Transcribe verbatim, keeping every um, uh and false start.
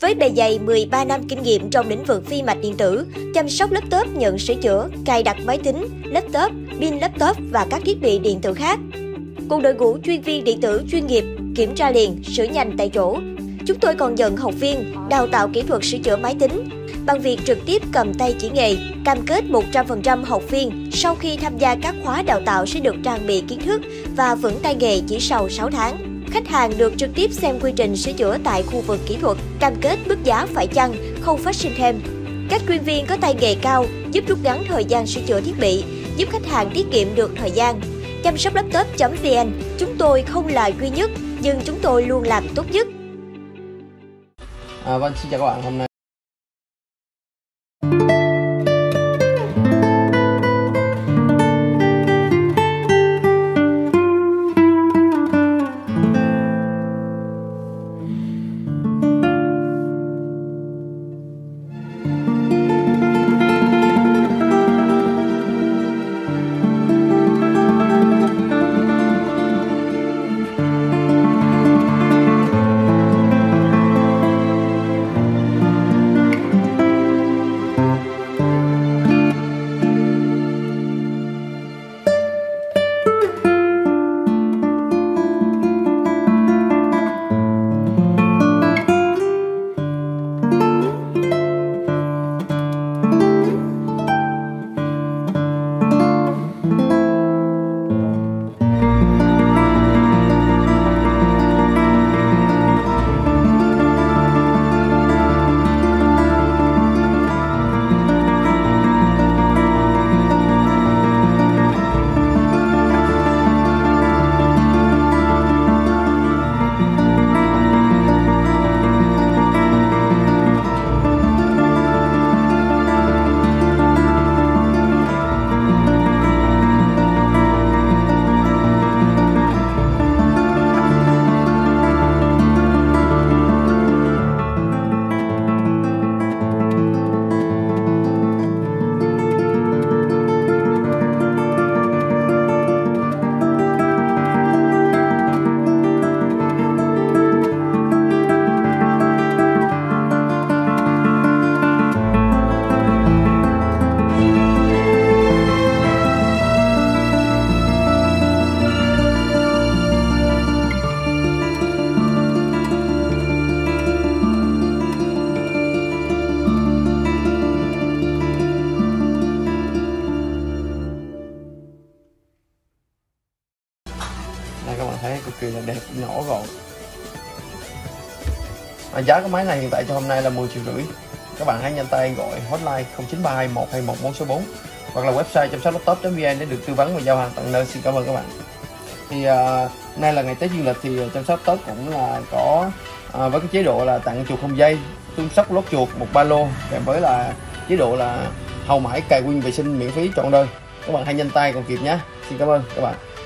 Với bề dày mười ba năm kinh nghiệm trong lĩnh vực vi mạch điện tử, chăm sóc laptop nhận sửa chữa, cài đặt máy tính, laptop, pin laptop và các thiết bị điện tử khác. Cùng đội ngũ chuyên viên điện tử chuyên nghiệp, kiểm tra liền, sửa nhanh tại chỗ. Chúng tôi còn nhận học viên, đào tạo kỹ thuật sửa chữa máy tính bằng việc trực tiếp cầm tay chỉ nghề, cam kết một trăm phần trăm học viên sau khi tham gia các khóa đào tạo sẽ được trang bị kiến thức và vững tay nghề chỉ sau sáu tháng. Khách hàng được trực tiếp xem quy trình sửa chữa tại khu vực kỹ thuật, cam kết mức giá phải chăng, không phát sinh thêm. Các chuyên viên có tay nghề cao giúp rút ngắn thời gian sửa chữa thiết bị, giúp khách hàng tiết kiệm được thời gian. Chăm sóc laptop chấm vn, chúng tôi không là duy nhất, nhưng chúng tôi luôn làm tốt nhất. À, vâng, xin chào các bạn. Hôm nay đây các bạn thấy cực kỳ là đẹp, nhỏ gọn. À, giá của máy này hiện tại cho hôm nay là mười triệu rưỡi. Các bạn hãy nhanh tay gọi hotline không chín ba hai một hai một bốn số bốn hoặc là website chăm sóc laptop chấm vn để được tư vấn và giao hàng tận nơi. Xin cảm ơn các bạn. Thì à, nay là ngày Tết dương lịch thì chăm sóc laptop cũng là có à, với cái chế độ là tặng chuột không dây, chăm sóc lót chuột, một ba lô kèm với là chế độ là hậu mãi cài Win vệ sinh miễn phí trọn đời. Các bạn hãy nhanh tay còn kịp nhé. Xin cảm ơn các bạn.